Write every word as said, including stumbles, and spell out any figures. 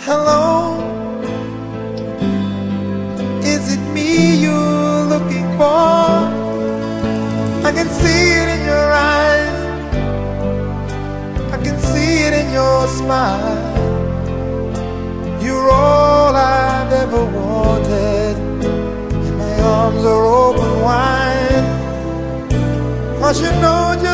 Hello, is it me you're looking for? I can see it in your eyes, I can see it in your smile. You're all I've ever wanted, and my arms are open wide. 'Cause you know just